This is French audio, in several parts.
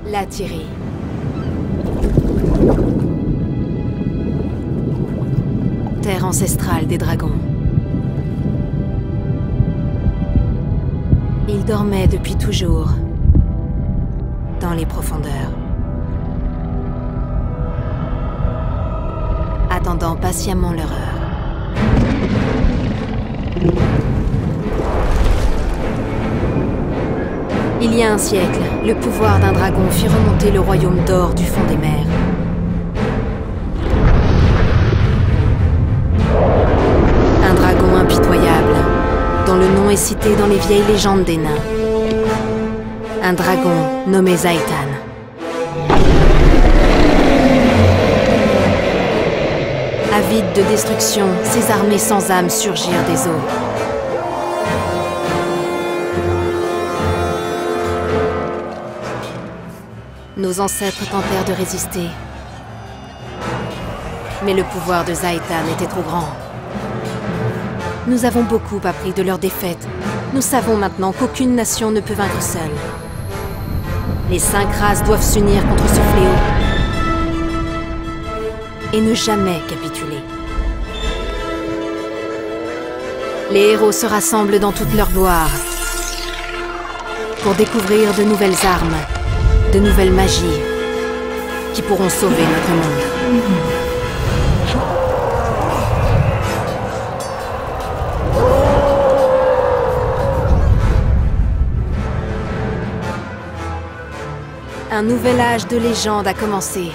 La Thierry. Terre ancestrale des dragons. Ils dormaient depuis toujours, dans les profondeurs, attendant patiemment leur heure. Il y a un siècle, le pouvoir d'un dragon fit remonter le royaume d'or du fond des mers. Un dragon impitoyable, dont le nom est cité dans les vieilles légendes des nains. Un dragon nommé Zaitan. Avide de destruction, ses armées sans âme surgirent des eaux. Nos ancêtres tentèrent de résister. Mais le pouvoir de Zaitan était trop grand. Nous avons beaucoup appris de leur défaite. Nous savons maintenant qu'aucune nation ne peut vaincre seule. Les 5 races doivent s'unir contre ce fléau. Et ne jamais capituler. Les héros se rassemblent dans toute leur gloire pour découvrir de nouvelles armes, de nouvelles magies qui pourront sauver notre monde. Un nouvel âge de légende a commencé.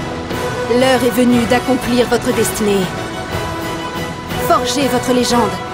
L'heure est venue d'accomplir votre destinée. Forgez votre légende.